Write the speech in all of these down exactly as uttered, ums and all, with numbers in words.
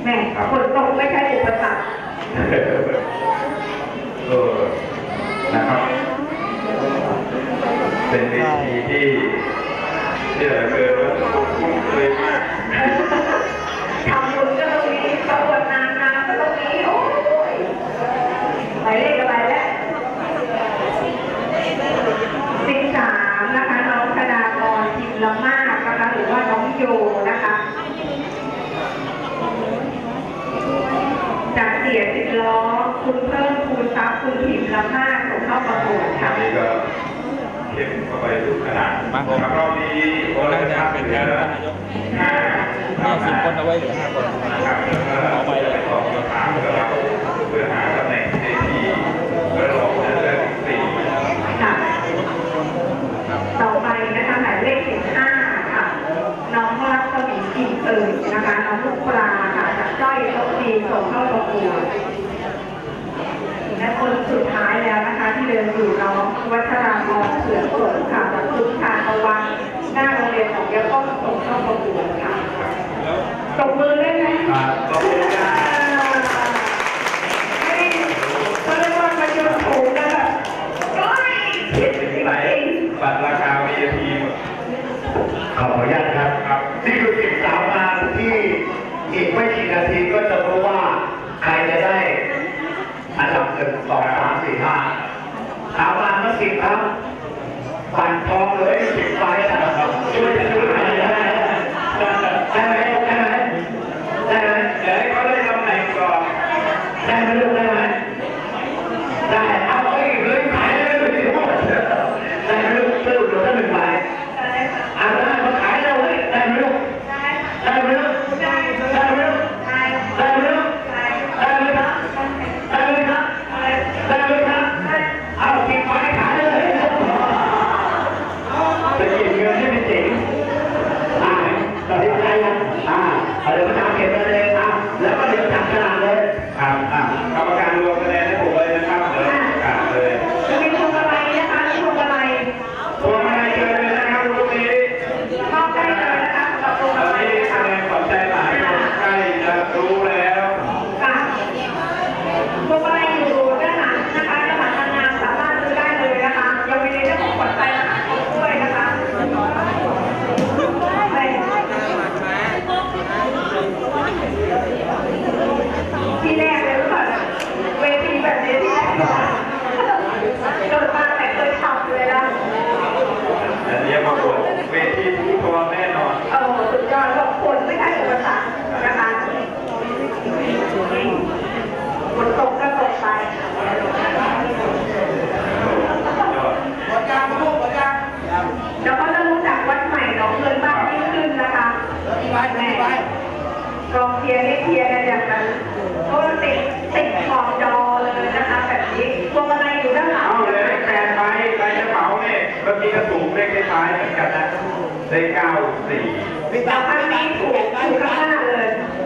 แม่ฝนตกไม่ใช่อุปสรรคเออนะครับเป็นเวทีที่ที่เหลือเกินว่าคุ้นเคยมากทำบุญก็ต้องมีประกวดนางงามก็ต้องมีโอ้ยไปเลขอะไรแล้วสิบสามนะคะน้องธดาพรพิมพ์ละมากนะคะหรือว่าน้องโยนะคะจากเสียสิบล้อคุณเพิ่มคูณทรัพย์คุณพิมพ์ละมากส่งเข้าประกวดค่ะนี่ก็เข้มเข้าไปทุกขนาดครับเรามีโอนราคาเป็นเดือนละห้าห้าสิบคนเอาไว้เหลือห้าคนนะครับเอาไปเลยสองคำถามแล้วเราเพื่อหาตำแหน่งในที่แล้วเราจะเลือกสี่ค่ะต่อไปนะคะหมายเลขสิบห้าค่ะน้องรักสมีกิ่งเอ่ยนะคะน้องลูกปลาค่ะจากจ้อยโต๊ะจีนส่งเข้าประกวดและคนสุดท้ายแล้วนะคะที่เดินอยู่น้องวัชราพรเสือสดค่ะจากชุมชนตะวันหน้าโรงเรียนของยาป้องส่งเข้าประกวดค่ะตบมือได้ไหมตบมือได้ไม่ก็เรียกว่าประโยชน์สูงนะแบบก็ไม่ผิดจริงๆบัตรราคา วี ไอ พีขออนุญาตครับนี่คือสิบสามงานที่อีกไม่กี่นาทีก็จะรู้ว่าใครจะได้อันดับหนึ่งสองสามสี่ห้าสามงานมาสิบครับปั่นทองเลยสิบไฟช่วยจะช่วยได้ได้ไหมได้ไหมได้ไหมได้ไหมเดี๋ยวเขาได้ตำแหน่งก่อนได้ไหมลูกได้ไหมได้เอาไปเลยขายเลยได้ไหมลูกสรุปเหลือแค่หนึ่งใบอ่าได้มาขายแล้วเฮ้ยได้ไหมลูกได้ไหมลูกได้ได้ไหมลูกได้ไหมลูกได้ไหมครับได้ไหมครับได้ไหมครับเอาสิบใบขายเลยจะเก็บเงินให้เป็นเจ๋งอ่าตัดสินใจนะอ่าเดี๋ยวมาทำเก็บเลยเลยอ่าแล้วก็เดี๋ยวจับฉลากเลยครับอ่ากรรมการรวมคะแนนให้ผมเลยนะครับเดี๋ยวประกาศเลยจะมีพวงมาลัยนะคะมีพวงมาลัยพวงมาลัยเชิญเลยนะครับตรงนี้มอบได้เลยนะคะกับพวงมาลัยคะแนนขอบใจหลายคนใกล้จะรู้แล้วค่ะพวงมาลัยอยู่ด้านหลังนะคะด้านหลังนางงามสามารถซื้อได้เลยนะคะยังมีในเรื่องของขวัญใจนะคะด้วยนะคะที่แรกเลยรู้ป่ะเวทีแบบนี้ที่แรกเกิดมาแต่เคยทำเลยนะอันนี้มาบวกเวทีทุกตัวแน่นอนเออสุดยอดบอกคนไม่ใช่อุปสรรคนะคะฝนตกก็ตกไปแล้วก็จะรู้จักวัดใหม่หนองเงินบ้างยิ่งขึ้นนะคะแม่กองเชียร์ให้เชียร์กันอย่างนั้นเพราะว่าติดติดขอบจอเลยนะคะแบบนี้พวงมาลัยอยู่ด้านหลังเอาเลยแฟนไปไปกระเป๋าเนี่ยเมื่อกี้กระสูงเลขท้ายเหมือนกันนะเลขเก้าสี่แต่ครั้งนี้ถูกถูกข้างหน้าเลย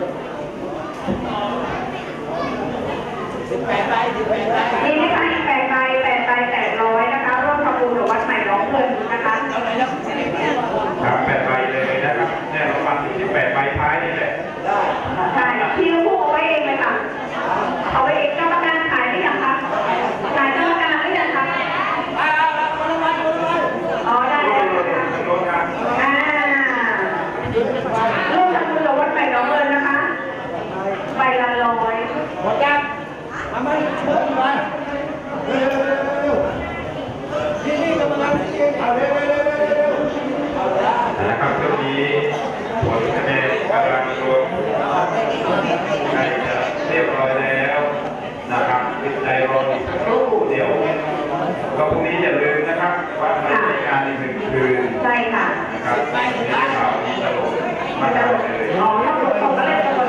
นี่นะคะอีกแปดใบแปดใบแปดร้อยนะคะร่วมทำบุญกับวัดใหม่ร้องเพลินนะคะครับแปดใบเลยนะครับเนี่ยเราฟังอยู่ที่แปดใบท้ายนี่แหละใช่ที่ลูกเอาไว้เองเลยค่ะเอาไว้เองกรรมการขายหรือยังคะขายกรรมการหรือยังคะอ๋อได้แล้วค่ะอ่าร่วมทำบุญกับวัดใหม่ร้องเพลินนะคะใบละร้อยหมดยังทำไมเพิ่มไปนี่นี่กำลังเอาเร็วเร็วเร็วเร็วนะครับช่วงนี้ผลคะแนนกำลังรวมใกล้จะเรียบร้อยแล้วนะครับติดใจรออีกสักครู่เดียวก็พรุ่งนี้อย่าลืมนะครับวันบริการอีกหนึ่งคืนใช่ค่ะนะครับนี่ข่าวนี้ตลกมากเลยอ๋อแล้วผมก็เลยจะมา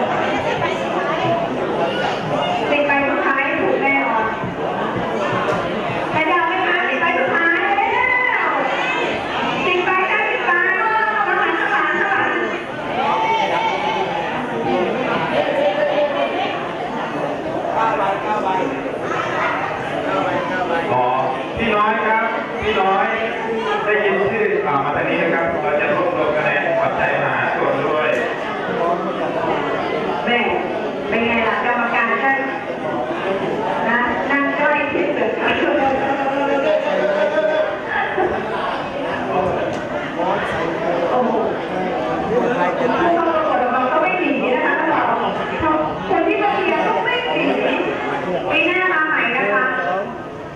ติดไปสุดท้ายถูกแน่นอนใครจะเอาไหมคะติดไปสุดท้ายแล้วติดไปได้ติดไปข้างหลังข้างหลังข้างหลังอ๋อพี่น้อยครับพี่น้อยได้ยินชื่อข่าวมาทางนี้นะครับเราจะรวบรวมคะแนนปัจจัยมหาส่วนด้วย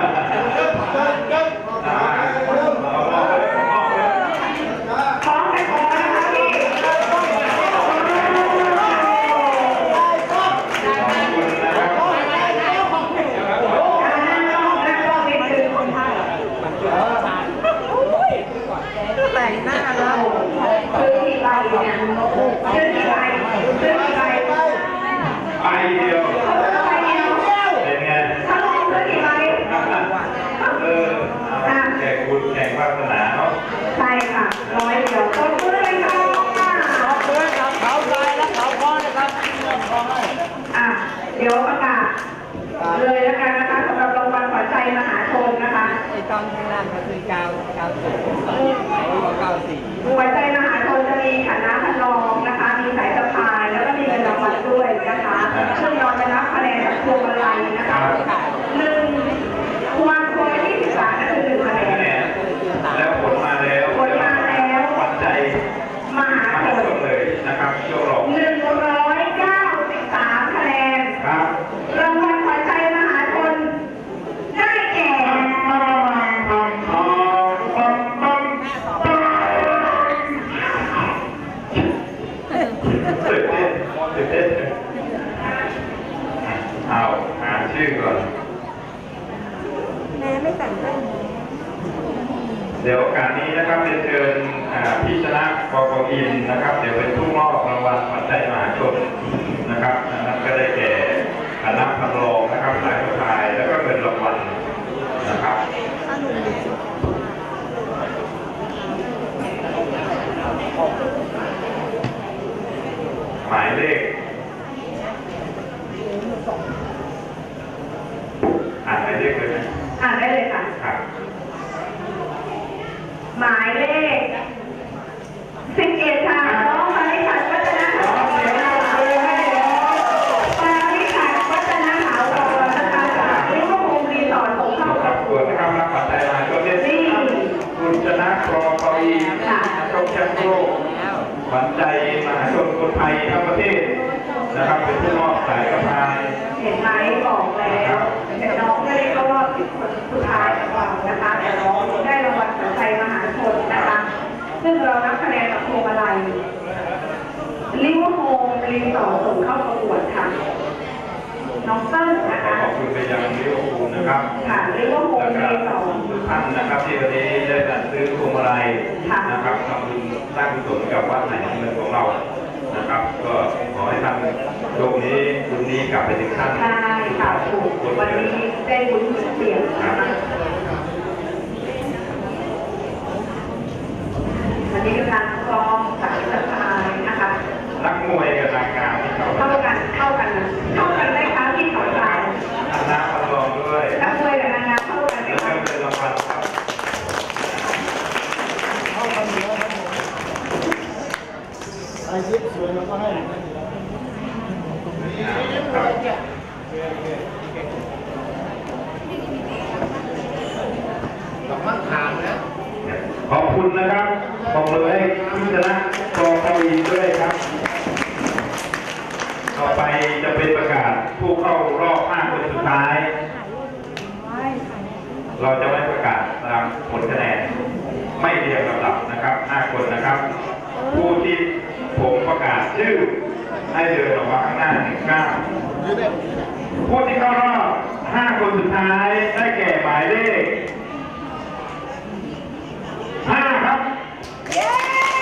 พร้อมกันพอนะคะพี่แต่งหน้าเราซื้อกี่ใบเนี่ยซื้อกี่ใบซื้อกี่ใบไปเดียวใบเดียวเป็นไงถ้าลงซื้อกี่ใบเออแข่งบุญแข่งวาสนาเนาะใช่ค่ะร้อยเดียวต้นซื้อเลยค่ะขอบคุณครับเขาใจและเขาพอนะครับอ่ะเดี๋ยวประกาศเลยแล้วกันนะคะสำหรับรางวัลขวัญใจมหาชนนะคะไอ้กองข้างล่างก็คือเก้าเก้าสี่เก้าสี่ขวัญใจมหาชนจะมีฐานะพันรองนะคะ มีสายสะพายแล้วก็มีเงินรางวัลด้วยนะคะซึ่งเราจะนับคะแนนจากพวงมาลัยนะคะหนึ่งวางตัวที่สิบสามก็คือหนึ่งคะแนนแล้วผลมาแล้วผลมาแล้วขวัญใจมหามาชชนมเลยนะครับโชคหลงหนึ่งร้อยเก้าสิบสามคะแนนครับรางวัลขวัญใจมหาชนได้แก่ตื่นเต้นตื่นเต้นเอาหาชื่อก่อนแม่ไม่แต่งด้วยเดี๋ยวโอกาสนี้นะครับเรียนเชิญพี่ชนะกกอินนะครับเดี๋ยวเป็นผู้มอบรางวัลขวัญใจมหาชนนะครับนั้นก็ได้แก่คณะพันรองนะครับสายสะพายแล้วก็เป็นรางวัลนะครับหมายเลขอ่านหมายเลขเลยนะอ่านได้เลยค่ะครับหมายเลขสิบเอ็ดค่ะน้องปาริชัดวัฒนถาวรปาริชัดวัฒนถาวรนะคะจากลิเวอร์พูลรีสอร์ทของเข้าครับส่วนนะครับรับปัจจัยมาก็เป็นคุณชนะกรอปรีชกแชมป์โลกขวัญใจมหาชนคนไทยทั้งประเทศนะครับเป็นผู้มอบสายกระพายเห็นไหมบอกแล้วแต่น้องไม่ได้เข้ารอบสิบคนสุดท้ายของเรานะคะแต่น้องได้รางวัลขวัญใจมหาชนนะคะซึ่งเรานับคะแนนกับพวงมาลัยลิเวอร์พูลรีสอร์ทส่งเข้าประกวดค่ะน้องเติ้ลนะคะขอบคุณไปยังลิเวอร์พูลนะครับค่ะลิเวอร์พูลแล้วรีก็สอร์ททุกท่านนะครับที่วันนี้ได้จัดซื้อพวงมาลัยนะครับทำบุญสร้างกุศลกับวัดไหนเงินของเรานะครับ ก็ขอให้ท่านโชคนี้บุญนี้กลับไปถึงท่านใช่ค่ะถูกวันนี้ได้บุญเสียงขอบคุณนะครับขอบคุณให้คุณชนะกองกวีด้วยครับต่อไปจะเป็นประกาศผู้เข้ารอบห้าคนสุดท้าย เราจะไม่ประกาศตามผลคะแนนไม่เรียงลำดับนะครับห้าคนนะครับ ผู้ที่ผมประกาศชื่อให้เดินออกมาข้างหน้าหนึ่งเก้าผู้ที่เข้ารอบห้าคนสุดท้ายได้แก่หมายเลขห้าครับเย้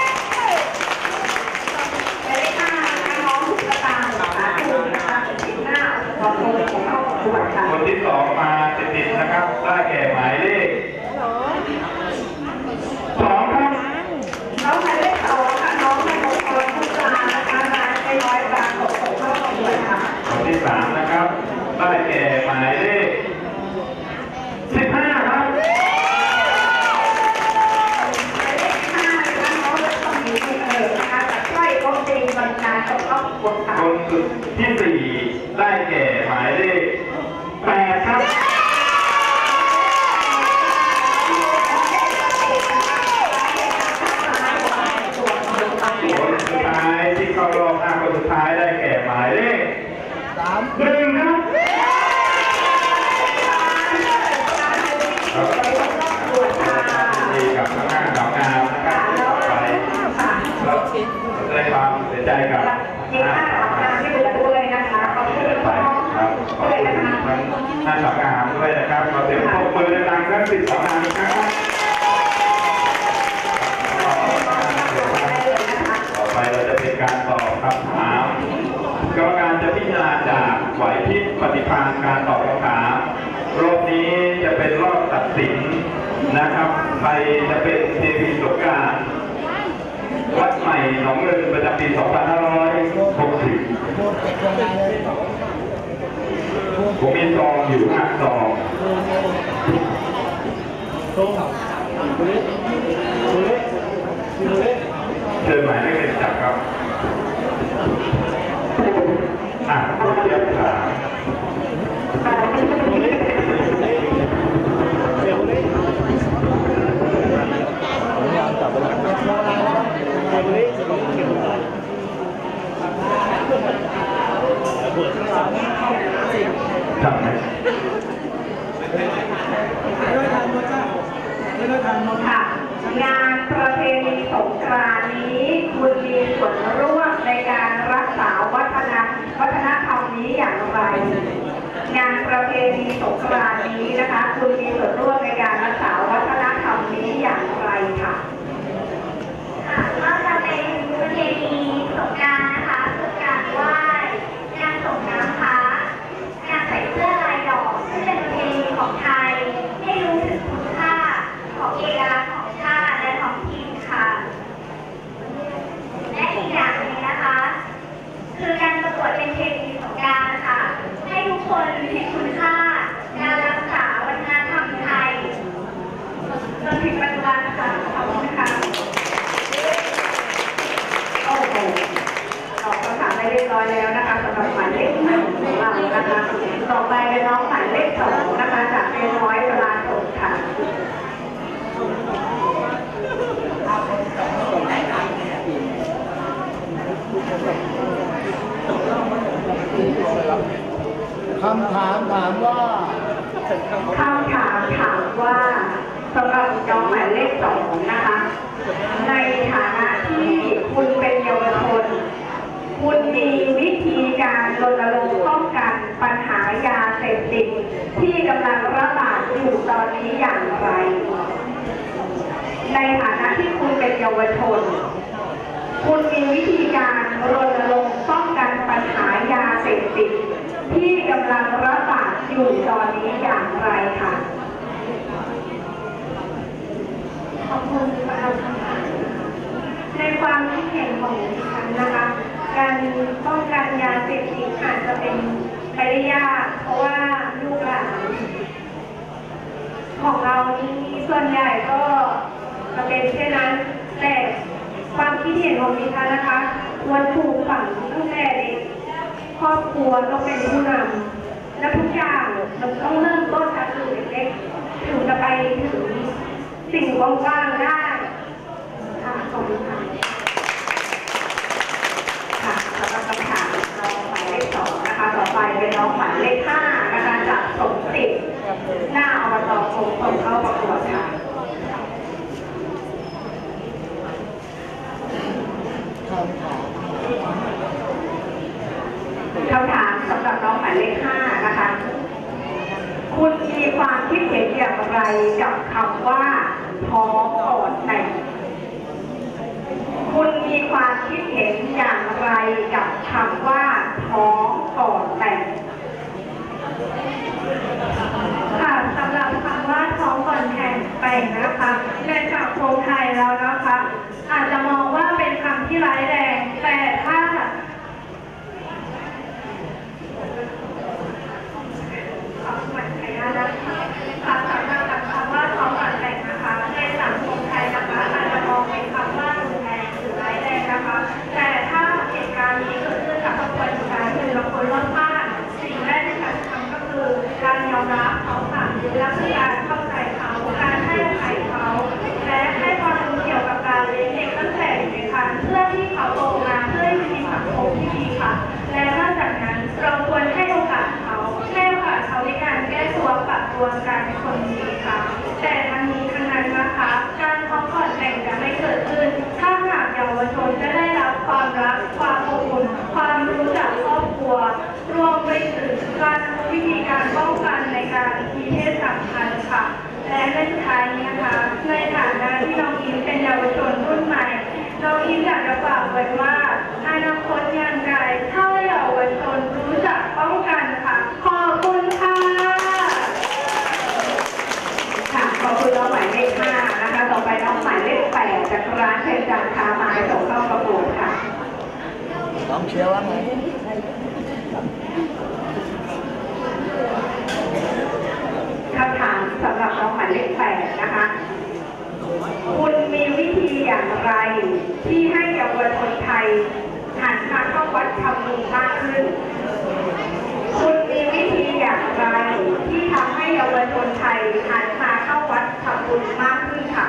หมายเลขห้านะคะน้องตุ๊กตานะคะคุณนะคะสิบหน้าขอบคุณของเข้าประกวดค่ะคนที่สองมาติดๆนะครับได้แก่หมายเลขสองครับน้องหมายเลขสองค่ะน้องให้ของพรทุกตานะคะนายไม่ร้อยบาทของเข้าประกวดค่ะคนที่สามนะครับได้แก่หมายเลขสิบห้าครับคนสุดที่สี่ได้แก่หมายเลขแปดครับคนสุดท้ายที่เข้ารอบห้าคนสุดท้ายได้แก่หมายเลขสามหนึ่งครับดีกับทั้งห้าสาวงามนะครับต่อไปเราแสดงความเสียใจกับห้าสาวงามที่เหลือด้วยนะคะขอบคุณไปครับขอบคุณทั้งห้าสาวงามด้วยนะครับขอเสียงปรบมือดังๆทั้งสิบสาวงามนะครับต่อไปเราจะเป็นการตอบคำถามกรรมการจะพิจารณาจากไหวพริบปฏิภาณการตอบคำถามรอบนี้จะเป็นรอบตัดสินนะครับใครจะเป็นเทพีสงกรานต์วัดใหม่หนองเงินประจำปี สองพันห้าร้อยหกสิบ ผมมีซองอยู่ห้าซองเชิญหมายเลขหนึ่งจับครับอ่ะคุณเจี๊ยบถามทำไหมค่ะงานประเพณีสงกรานต์นี้คุณมีส่วนร่วมในการรักษาวัฒนวัฒนธรรมนี้อย่างไร งานประเพณีสงกรานต์นี้นะคะคุณมีส่วนร่วมในการรักษาวัฒนธรรมนี้อย่างไรค่ะค่ะก็จะเป็นประเพณีสงกรานต์นะคะคือการไหว้การส่งน้ำพระการใส่เสื้อลายดอกซึ่งเป็นประเพณีของไทยให้รู้ถึงคุณค่าของเอกลักษณ์ของชาติและท้องถิ่นค่ะและอีกอย่างหนึ่งนะคะคือการประกวดเป็นเพลงสงกรานต์ค่ะให้ทุกคนเห็นคุณค่าการรักษาวัฒนธรรมไทยจนถึงปัจจุบันค่ะขอบคุณค่ะโอ้โหตอบคำถามได้เรียบร้อยแล้วนะคะสำหรับหมายเลขหนึ่งของเรานะคะต่อไปเป็นน้องหมายเลขสองนะคะจากเรียนน้อยเวลาสดค่ะคำถามถามว่าคำถามถามว่าสำหรับน้องหมายเลขสองนะคะในฐานะที่คุณเป็นเยาวชนคุณมีวิธีการรณรงค์ป้องกันปัญหายาเสพติดที่กำลังระบาดอยู่ตอนนี้อย่างไร ในฐานะที่คุณเป็นเยาวชนคุณมีวิธีการรณรงค์ป้องกันปัญหายาเสพติดที่กำลังระบาดอยู่ตอนนี้อย่างไรคะขอบคุณสำหรับคำถามในความคิดเห็นของดิฉันนะคะการป้องกันยาเสพติดอาจจะเป็นไปได้ยากเพราะว่าลูกหลานของเรานี่ส่วนใหญ่ก็จะเป็นเช่นนั้นแต่ความคิดเห็นของดิฉันนะคะควรปลูกฝังตั้งแต่เด็กครอบครัวต้องเป็นผู้นำและทุกอย่างมันต้องเริ่มต้นจากจุดเล็กๆถึงจะไปถึงสิ่งกว้างๆได้ค่ะขอบคุณค่ะค่ะสำหรับคำถามน้องหมายเลขสองนะคะต่อไปเป็นน้องหมายเลขห้านะคะจากสมศิษย์หน้าอบตคงส่งเข้าประกวดค่ะคำถามสำหรับน้องหมายเลขห้านะคะคุณมีความคิดเห็นอย่างไรกับคำว่าท้องก่อนแต่งคุณมีความคิดเห็นอย่างไรกับคำว่าท้องก่อนแต่งค่ะสำหรับคำว่าท้องก่อนแต่งแต่งนะคะในสังคมไทยแล้วนะคะอาจจะมองว่าเป็นคำที่ร้ายแรงแต่ถ้าเหมือนไทยนะคะค่ะสำหรับคำว่าท้องก่อนแต่งนะคะในสังคมไทยนะคะอาจจะมองเป็นคำว่ารุนแรงหรือร้ายแรงนะคะแต่ถ้าเหตุการณ์นี้เกิดขึ้นกับครอบครัวสุดท้ายคือเราคนรอบข้างสิ่งแรกที่จะทำก็คือการยอมรับเขาค่ะและคือการเข้าใจเขาการให้อภัยเขาและให้ความรู้เกี่ยวกับการเลี้ยงเด็กตั้งแต่เด็กค่ะเพื่อที่เขาโตมาเพื่อที่มีสังคมที่ดีค่ะและนอกจากนั้นเราควรให้โอกาสเขาให้โอกาสเขาในการแก้ตัวปรับตัวการเป็นคนดีค่ะแต่ทั้งนี้ทั้งนั้นนะคะการท้องก่อนแต่งจะไม่เกิดขึ้นถ้าหากเยาวชนจะได้รับความรักความอบอุ่นความรู้จากครอบครัวรวมไปถึงการรู้วิธีการป้องกันในการมีเพศสัมพันธ์ค่ะและในสุดท้ายนี้นะคะในฐานะที่น้องอินเป็นเยาวชนรุ่นใหม่น้องอินอยากจะฝากไว้ว่าอนาคตยังไงถ้าเยาวชนรู้จักป้องกันค่ะขอบคุณค่ะค่ะขอบคุณน้องหมายเลขห้านะคะต่อไปน้องหมายเลขแปดจากร้านเชนจันค้าไม้ส่งเข้าประกวดค่ะน้องเชียร์ว่าไงคำถามสำหรับน้องหมายเลขแปดนะคะคุณมีวิธีอย่างไรที่ให้เยาวชนไทยหันมาเข้าวัดทำบุญมากขึ้นคุณมีวิธีอย่างไรที่ทำให้เยาวชนไทยหันมาเข้าวัดทำบุญมากขึ้นค่ะ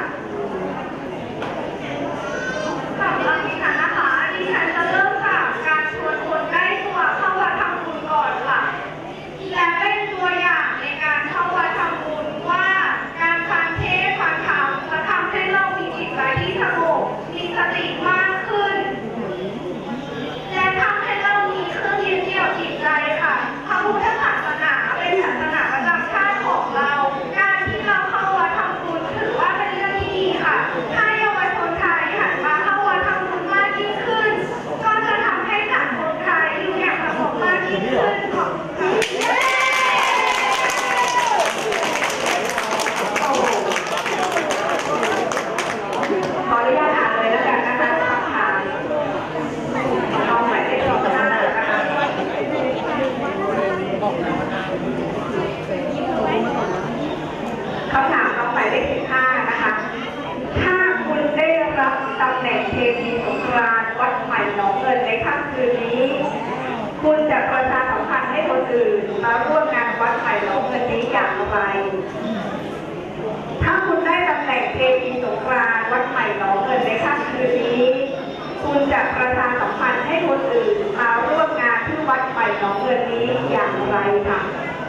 สำหรับดิฉันนะคะดิฉันจะเริ่มจากการชวนคนใกล้ตัวเข้าวัดทำบุญก่อนค่ะและเป็นตัวอย่างในการเข้าวัดทำบุญว่าการฟังเทศน์ฟังธรรมจะทำให้เรามีจิตใจที่สงบมีสติมากขึ้นและทำให้เรามีเครื่องยึดเหนี่ยวจิตใจค่ะพระพุทธศาสนาเป็นศาสนาประจำชาติของเราการที่เราเข้าวัดทำบุญถือว่าเป็นเรื่องที่ดีค่ะถ้าเยาวชนไทยหันมาเข้าวัดทำบุญมากยิ่งขึ้นก็จะทำให้สังคมไทยอยู่อย่างสงบมากยิ่งขึ้นขอบคุณขออนุญาตอ่านเลยแล้วกันนะคะคำถามน้องหมายเลขสองห้านะคะคำถามน้องหมายเลขสิบห้านะคะถ้าคุณได้รับตำแหน่งเทพีสงกรานต์วัดใหม่หนองเงินในค่ำคืนนี้คุณจะประชาสัมพันธ์ให้คนอื่นมาร่วมงานวัดใหม่หนองเงินนี้อย่างไรถ้าคุณได้ตำแหน่งเทพีสงกรานต์วัดใหม่หนองเงินในค่ำคืนนี้คุณจะประชาสัมพันธ์ให้คนอื่นมาร่วมงานที่วัดใหม่หนองเงินนี้อย่างไรค่ะ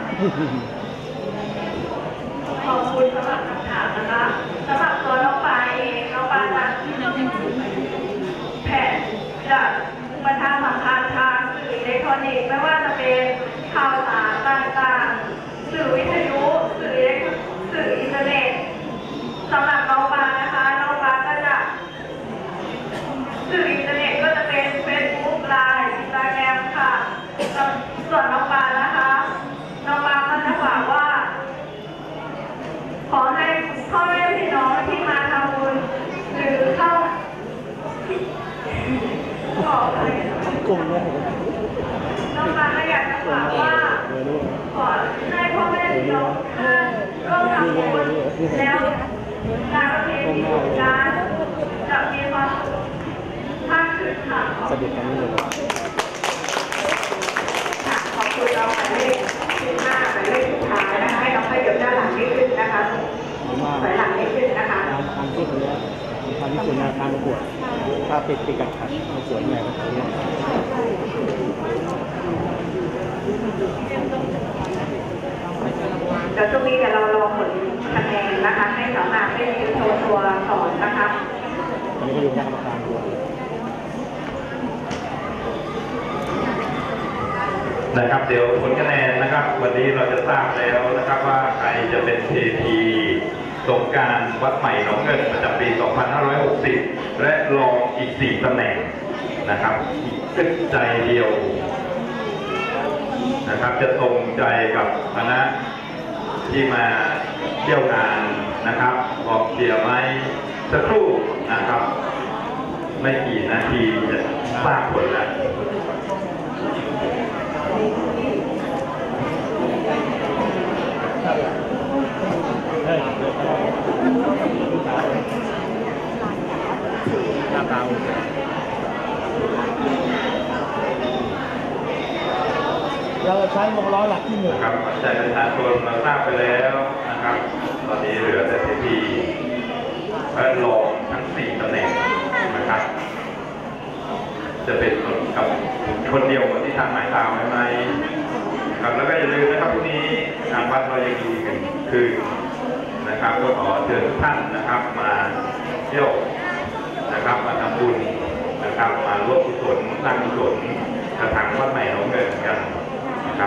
ขอบคุณสำหรับคำถามนะคะสำหรับตัวน้องปาเองน้องปาจะแผนจะประชาสัมพันธ์ทางสื่ออิเล็กทรอนิกส์ไม่ว่าจะเป็นข่าวสารต่างๆสื่อวิทยุสื่ออิเล็กสื่ออินเทอร์เน็ตสำหรับน้องปานะคะน้องปาก็จะสื่ออินเทอร์เน็ตก็จะเป็นเฟซบุ๊กไลน์อินสตาแกรมค่ะส่วนน้องปานะคะน้องปาก็จะฝากว่าขอให้พ่อแม่พี่น้องที่มาทำบุญหรือเข้าขอเลยน้องปาก็อยากจะฝากว่าขอให้พ่อแม่พี่น้องท่านร่วมทำบุญแล้วการประเพณีสงกรานต์จะมีความสุขมากขึ้นสะดุดตรงนี้เลยค่ะขอบคุณเราหมายเลขที่ห้าหมายเลขสุดท้ายนะคะให้เราไปเดี๋ยวด้านหลังนิดนึงนะคะถอยหลังนิดนึงนะคะทางทางที่คนนี้ทางที่สุดในการประกวดถ้าติดติดกัดขัดสวยไงก็ทำได้เดี๋ยวช่วงนี้เดี๋ยวเรารอผลคะแนนนะคะให้สามารถได้ยืนโชว์ตัวสอนนะคะอันนี้ก็อยู่ในกรรมการด้วยนะครับเดี๋ยวผลคะแนนนะครับวันนี้เราจะทราบแล้วนะครับว่าใครจะเป็นเทพีสงกรานต์วัดใหม่หนองเงินประจำปี สองพันห้าร้อยหกสิบ และรองอีกสี่ตำแหน่งนะครับอีกขึ้นใจเดียวนะครับจะตรงใจกับคณะที่มาเที่ยวงานนะครับออกเชียร์ไหมสักครู่นะครับ ไม่กี่นาทีจะทราบผลแล้วหน้าตาเราใช้วงล้อหลักที่หนึ่งนะครับปัจจัยประชาชนเราทราบไปแล้วนะครับตอนนี้เหลือแต่ทีทีและรองทั้งสี่ตำแหน่งนะครับ จะเป็นคนกับคนเดียวเหมือนที่ทางหมายตามไว้ไหมครับแล้วก็อย่าลืมนะครับพรุ่งนี้ทางวัดเรายังมีกันคือนะครับก็ขอเชิญทุกท่านนะครับมาเที่ยวนะครับมาทำบุญนะครับมาร่วมกุศลสร้างกุศลกระถางวัดใหม่หนองเงินกันนะครับ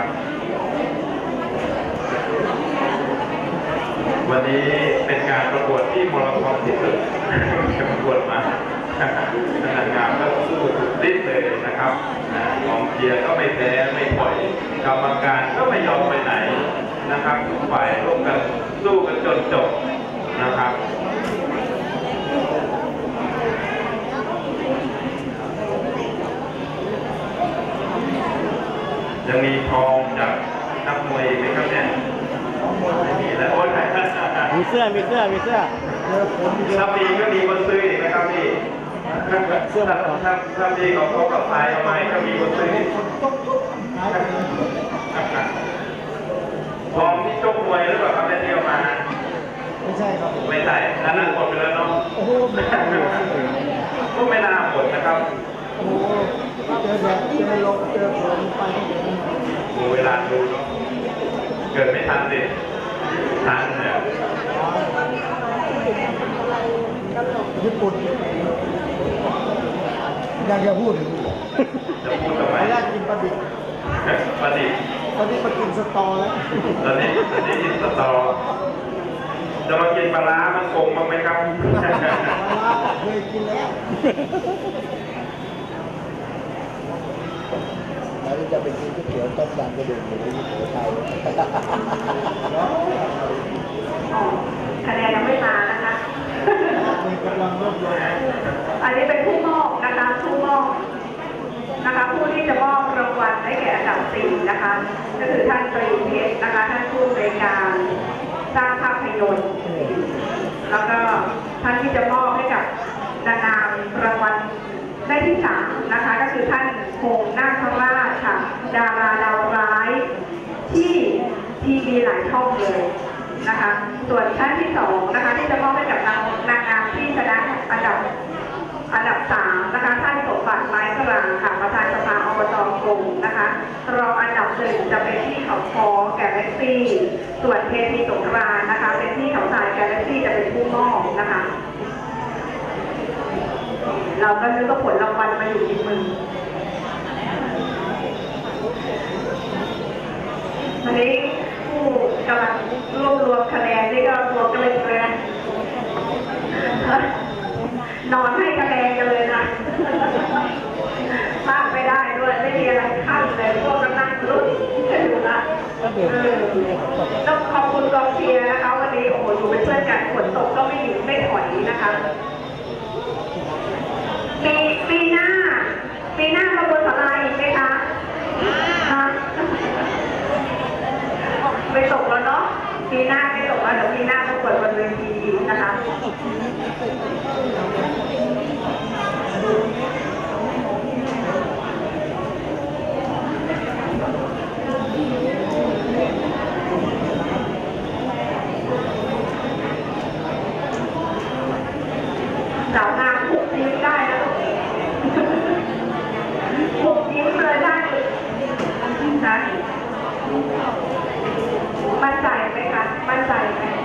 วันนี้เป็นการประกวดที่มรดกที่สุดประกวดมานางงามก็สู้สุดฤทธิ์เลยนะครับกองเชียร์ก็ไม่แพ้ไม่ถอยกรรมการก็ไม่ยอมไปไหนนะครับทุกฝ่ายร่วมกันสู้กันจนจบนะครับยังมีทองจากนักมวยไหมครับเนี่ยไม่มีแล้วโอ้ยมีเสื้อมีเสื้อมีเสื้อถ้ามีก็มีคนซื้ออีกนะครับพี่เสื้อถ้าถ้าถ้ามีของเขากับไทยเอาไหมก็มีคนซื้อทองที่ชกมวยหรือเปล่าครับที่เอามาไม่ใช่ครับไม่ใช่นั่นหมดไปแล้วเนาะโอ้โหไม่ใช่ก็ไม่น่าหมดนะครับโอ้โหเจอแบบเจอลมเจอฝนไปดูเวลาดูเนาะเกิดไม่ทันดิทันเนี่ยญี่ปุ่นอยากจะพูดถึงจะพูดทำไมแรกกินปลาดิบประดิษฐ์ตอนนี้มากินสตอแล้วตอนนี้ตอนนี้กินสตอจะมากินปลาร้ามันคงบ้างไหมครับเคยกินแล้วแล้วจะเป็นกินก๋วยเตี๋ยวต้มยำกระดูกหมูที่สุโขทัยคะแนนยังไม่มานะคะมีกำลังรวบรวมอันนี้เป็นผู้มอบนะคะผู้มอบนะคะผู้ที่จะมอบรางวัลได้แก่อันดับสี่นะคะก็คือท่านตรีเพชรนะคะท่านผู้ในวยการสร้างภาพยนตร์แล้วก็ท่านที่จะมอบให้กับนางงามรางวัลได้ที่สามนะคะก็คือท่านพงษ์นาคราชค่ะดาราดาวร้ายที่ทีวีหลายช่องเลยนะคะส่วนท่านที่สองนะคะที่จะมอบให้กับนางนางงามที่ชนะอันดับอันดับสามนะคะท่านสมบัติไม้กลางค่ะประธานสภาอบจกรุงนะคะรองอันดับหนึ่งจะเป็นที่เขาคอแกลเล็กซี่ส่วนเทพีสงกรานต์นะคะเป็นที่เขาทรายแกลเล็กซี่จะเป็นผู้มอบนะคะเราก็นึกว่าผลรางวัลมาอยู่ที่มือวันนี้ผู้กำลังรวบรวมคะแนนนี่ก็รวมกันเลยเลยนะนอนให้คะแนนกันเลยนะพลาดไม่ได้ด้วยไม่มีอะไรขั้นเลยพวกกำลังรุ่นจะอยู่ละต้องขอบคุณกองเชียร์นะคะวันนี้โอ้โหอยู่เป็นเพื่อนกันฝนตกก็ไม่หยุดไม่ถอยนะคะปีปีหน้าปีหน้ามาบนศาลาอีกไหมคะไม่ตกแล้วเนาะปีหน้าไม่ตกแล้วเดี๋ยวปีหน้าประกวดบนเวทีอีกนะคะหุบยิ้มเลยท่านนะมั่นใจไหมคะมั่นใจไหม